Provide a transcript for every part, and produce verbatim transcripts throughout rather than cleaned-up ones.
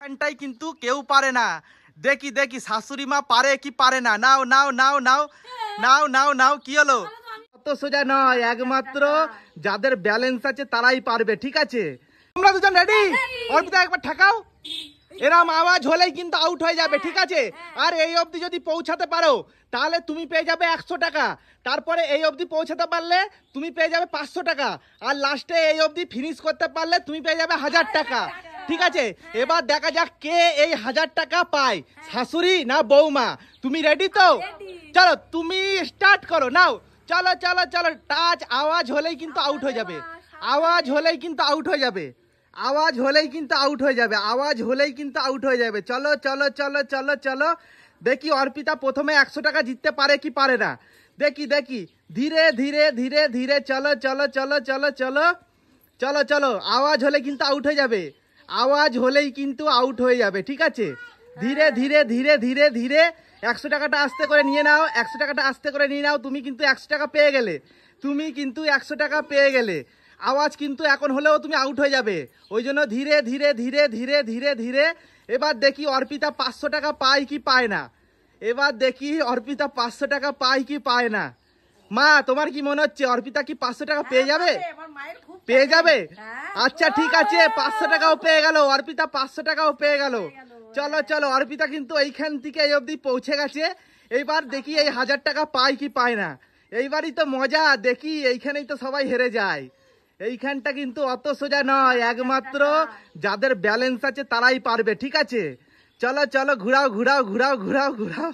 এখানটাই কিন্তু কেউ পারে না। দেখি দেখি শাশুড়ি মা পারে কি পারে না। নাও নাও নাও নাও নাও নাও নাও কি হলো? অত সোজা নয়, একমাত্র যাদের ব্যালেন্স আছে তারাই পারবে। ঠিক আছে, তোমরা দুজন রেডি? অর্পিতা একবার ঠাকাও। এরম আওয়াজ হলেই কিন্তু আউট হয়ে যাবে। ঠিক আছে, আর এই অবধি যদি পৌঁছাতে পারো তাহলে তুমি পেয়ে যাবে একশো টাকা। তারপরে এই অবধি পৌঁছাতে পারলে তুমি পেয়ে যাবে পাঁচশো টাকা। আর লাস্টে এই অবধি ফিনিশ করতে পারলে তুমি পেয়ে যাবে হাজার টাকা। ঠিক আছে, এবার দেখা যাক কে এই হাজার টাকা পায়, শাশুড়ি না বৌমা। তুমি রেডি তো? চলো তুমি স্টার্ট করো। নাও চলো চলো চলো। টাচ আওয়াজ হলেই কিন্তু আউট হয়ে যাবে। আওয়াজ হলেই কিন্তু আউট হয়ে যাবে। আওয়াজ হলেই কিন্তু আউট হয়ে যাবে। আওয়াজ হলেই কিন্তু আউট হয়ে যাবে। চলো চলো চলো চলো চলো। দেখি অর্পিতা প্রথমে একশো টাকা জিততে পারে কি পারে না। দেখি দেখি ধীরে ধীরে ধীরে ধীরে চলো চলো চলো চলো চলো চলো চলো। আওয়াজ হলে কিন্তু আউট হয়ে যাবে। আওয়াজ হলেই কিন্তু আউট হয়ে যাবে। ঠিক আছে, ধীরে ধীরে ধীরে ধীরে ধীরে একশো টাকাটা আস্তে করে নিয়ে নাও। একশো টাকাটা আস্তে করে নিয়ে নাও। তুমি কিন্তু একশো টাকা পেয়ে গেলে। তুমি কিন্তু একশো টাকা পেয়ে গেলে। আওয়াজ কিন্তু এখন হলেও তুমি আউট হয়ে যাবে। ওই জন্য ধীরে ধীরে ধীরে ধীরে ধীরে ধীরে। এবার দেখি অর্পিতা পাঁচশো টাকা পায় কি পায় না। এবার দেখি অর্পিতা পাঁচশো টাকা পায় কি পায় না। মা তোমার কি মনে হচ্ছে অর্পিতা কি পাঁচশো টাকা পেয়ে যাবে? পেয়ে যাবে? আচ্ছা ঠিক আছে, পাঁচশো টাকাও পেয়ে গেল অর্পিতা। পাঁচশো টাকাও পেয়ে গেল। চলো চলো, অর্পিতা কিন্তু এইখান থেকে এই অবধি পৌঁছে গেছে। এইবার দেখি এই হাজার টাকা পায় কি পায় না। এইবারই তো মজা। দেখি এইখানেই তো সবাই হেরে যায়। এইখানটা কিন্তু অত সোজা নয়, একমাত্র যাদের ব্যালেন্স আছে তারাই পারবে। ঠিক আছে, চলো চলো ঘুরাও ঘুরাও ঘুরাও ঘুরাও ঘুরাও।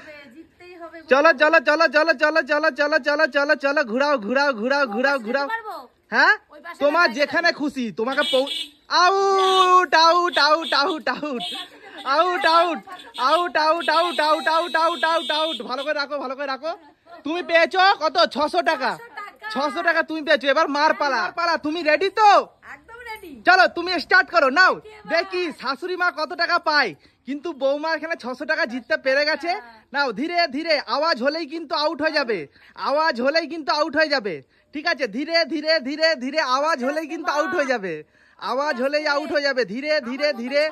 চলো চলো চলো চলো চলো চলো চলো চলো চলো চলো ঘুরাও ঘুরাও ঘুরাও ঘুরাও ঘুরাও। হ্যাঁ, তোমার যেখানে খুশি তোমাকে out out out out out out out out out out out out out out out. ভালো করে রাখো, ভালো করে রাখো। তুমি পেয়েছো কত? ছশো টাকা। ছশো টাকা তুমি পেয়েছো। এবার মার পালা। পালা তুমি রেডি তো? চলো তুমি স্টার্ট করো। নাও দেখি শাশুড়ি মা কত টাকা পায়। কিন্তু বৌমা এখানে ছশো টাকা জিততে পেরে গেছে। নাও ধীরে ধীরে। আওয়াজ হলেই কিন্তু আউট হয়ে যাবে। আওয়াজ হলেই কিন্তু আউট হয়ে যাবে। ঠিক আছে, ধীরে ধীরে ধীরে ধীরে আওয়াজ হলেই কিন্তু আউট হয়ে যাবে। আওয়াজ হলেই আউট হয়ে যাবে। ধীরে ধীরে ধীরে।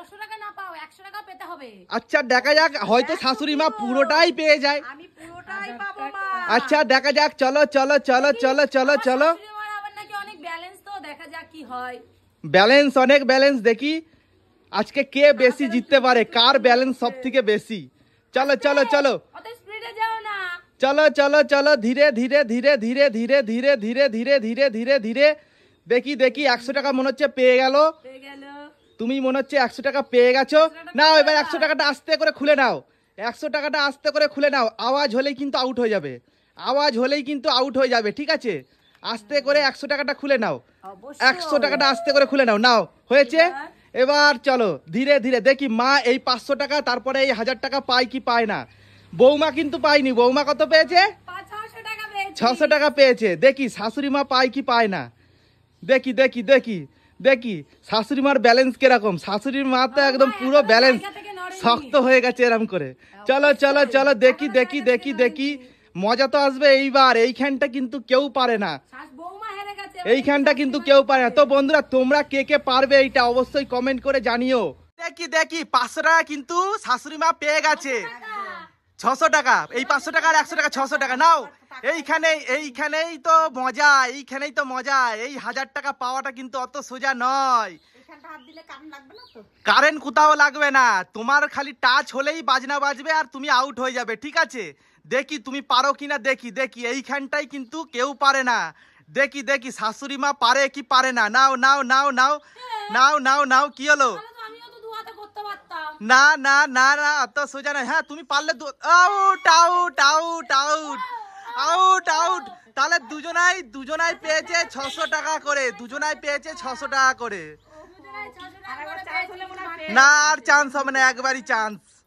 আচ্ছা দেখা যাক, হয়তো শাশুড়ি মা পুরোটাই পেয়ে যায়। আচ্ছা দেখা যাক। চলো চলো চলো চলো চলো চলো। ব্যালেন্স অনেক ব্যালেন্স। দেখি আজকে কে বেশি জিততে পারে, কার ব্যালেন্স সব থেকে বেশি। চলো চলো চলো চলো চলো চলো। ধীরে ধীরে ধীরে ধীরে ধীরে ধীরে ধীরে ধীরে ধীরে ধীরে ধীরে। দেখি দেখি একশো টাকা মনে হচ্ছে পেয়ে গেল। তুমি মনে হচ্ছে একশো টাকা পেয়ে গেছো। নাও এবার একশো টাকাটা আস্তে করে খুলে নাও। একশো টাকাটা আস্তে করে খুলে নাও। আওয়াজ হলেই কিন্তু আউট হয়ে যাবে। আওয়াজ হলেই কিন্তু আউট হয়ে যাবে। ঠিক আছে, আস্তে করে একশো টাকাটা খুলে নাও। একশো টাকাটা আস্তে করে খুলে নাও। নাও হয়েছে। এবার চলো ধীরে ধীরে। দেখি মা এই পাঁচশো টাকা তারপরে এই হাজার টাকা পায় কি পায় না। বৌমা কিন্তু পায়নি। বৌমা কত পেয়েছে? ছশো টাকা পেয়েছে। দেখি শাশুড়ি মা পায় কি পায় না। দেখি দেখি দেখি দেখি শাশুড়ি মার ব্যালেন্স কিরকম। শাশুড়ির মা তো একদম পুরো ব্যালেন্স শক্ত হয়ে গেছে এরকম করে। চলো চলো চলো দেখি দেখি দেখি দেখি। মজা তো আসবে এইবার। এইখানটা কিন্তু কেউ পারে না। এইখানটা কিন্তু কেউ পারে না। তো বন্ধুরা তোমরা কে কে পারবে এইটা অবশ্যই কমেন্ট করে জানিও। দেখি দেখি পাঁচশো টাকা কিন্তু শাশুড়ি মা পেয়ে গেছে। ছশো টাকা, এই পাঁচশো টাকা আর একশো টাকা ছশো টাকা। নাও এইখানে এইখানেই তো মজা। এইখানেই তো মজা। এই হাজার টাকা পাওয়াটা কিন্তু অত সোজা নয়। কারেন্ট কোথাও লাগবে না। তোমার খালি টাচ হলেই বাজনা বাজবে আর তুমি আউট হয়ে যাবে। ঠিক আছে, দেখি তুমি পারো কিনা। দেখি দেখি এইখানটাই কিন্তু কেউ পারে না। দেখি দেখি শাশুড়ি মা পারে কি পারে না। নাও নাও নাও নাও নাও নাও নাও কি হলো? না না না না অত সোজা না। হ্যাঁ তুমি পারলে। Out out out out out out. তাহলে দুজনাই দুজনাই পেয়েছে ছশো টাকা করে। দুজনাই পেয়েছে ছশো টাকা করে। না আর চান্স হবে না, একবারই চান্স।